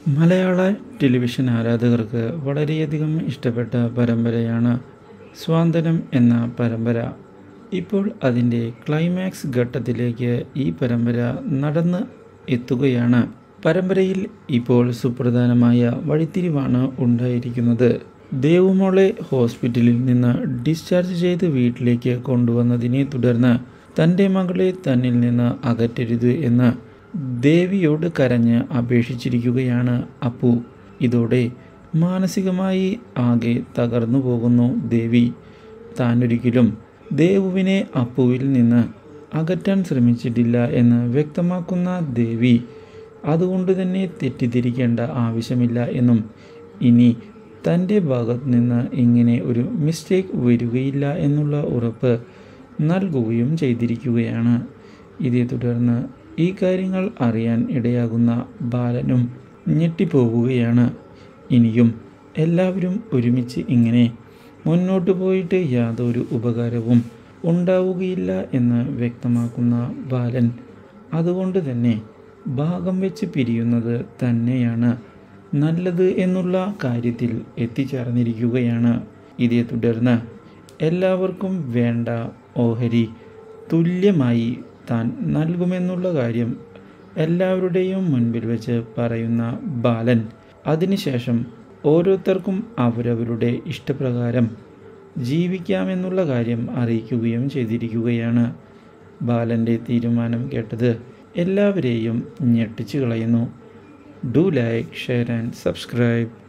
മലയാള television ആരാധകർക്ക് വളരെയധികം ഇഷ്ടപ്പെട്ട പരമ്പരയാണ് സ്വാന്തനം എന്ന പരമ്പര. ഇപ്പോൾ അതിൻ്റെ ക്ലൈമാക്സ് ഘട്ടത്തിലേക്ക് ഈ പരമ്പര നടന്ന് എത്തുകയാണ്. പരമ്പരയിൽ ഇപ്പോൾ സുപ്രധാനമായ വഴിത്തിരിവാണ് ഉണ്ടായിരിക്കുന്നത്. ദേവുമോളെ ഹോസ്പിറ്റലിൽ നിന്ന് ഡിസ്ചാർജ് ചെയ്ത് വീട്ടിലേക്ക് കൊണ്ടുവന്നതിനെ തുടർന്ന് തൻ്റെ മകളെ തന്നിൽ നിന്ന് അകറ്റരുത് എന്ന് ദേവിയോട് കരഞ്ഞ് അപേക്ഷിച്ചിരിക്കുകയാണ് അപ്പു. ഇതോടെ മാനസികമായി ആകെ തകർന്നു പോകുന്നു ദേവി. താനൊരിക്കലും ദേവുവിനെ അപ്പുവിൽ നിന്ന് അകറ്റാൻ ശ്രമിച്ചിട്ടില്ല എന്ന് വ്യക്തമാക്കുന്ന ദേവി, അതുകൊണ്ട് തന്നെ തെറ്റിദ്ധരിക്കേണ്ട ആവശ്യമില്ല എന്നും ഇനി തൻ്റെ ഭാഗത്ത് നിന്ന് ഇങ്ങനെ ഒരു മിസ്റ്റേക്ക് വരികയില്ല എന്നുള്ള ഉറപ്പ് നൽകുകയും ചെയ്തിരിക്കുകയാണ്. ഇതേ തുടർന്ന് ഈ കാര്യങ്ങൾ അറിയാൻ ഇടയാകുന്ന ബാലനും ഞെട്ടിപ്പോവുകയാണ്. ഇനിയും എല്ലാവരും ഒരുമിച്ച് ഇങ്ങനെ മുന്നോട്ട് പോയിട്ട് യാതൊരു ഉപകാരവും ഉണ്ടാവുകയില്ല എന്ന് വ്യക്തമാക്കുന്ന ബാലൻ, അതുകൊണ്ട് തന്നെ ഭാഗം വെച്ച് പിരിയുന്നത് തന്നെയാണ് നല്ലത് എന്നുള്ള കാര്യത്തിൽ എത്തിച്ചേർന്നിരിക്കുകയാണ്. ഇതേ തുടർന്ന് എല്ലാവർക്കും വേണ്ട ഓഹരി തുല്യമായി താൻ നൽകുമെന്നുള്ള കാര്യം എല്ലാവരുടെയും മുൻപിൽ വെച്ച് പറയുന്ന ബാലൻ, അതിനുശേഷം ഓരോരുത്തർക്കും അവരവരുടെ ഇഷ്ടപ്രകാരം ജീവിക്കാമെന്നുള്ള കാര്യം അറിയിക്കുകയും ചെയ്തിരിക്കുകയാണ്. ബാലൻ്റെ തീരുമാനം കേട്ടത് എല്ലാവരെയും ഞെട്ടിച്ചു കളയുന്നു. Do like, share and subscribe.